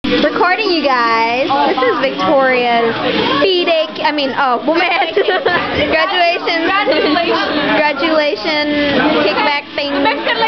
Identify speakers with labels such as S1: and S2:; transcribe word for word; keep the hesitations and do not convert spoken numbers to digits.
S1: Recording, you guys. This is Victoria's B-Day, I mean, oh, woman. Graduation. Graduation. Graduation kickback thing.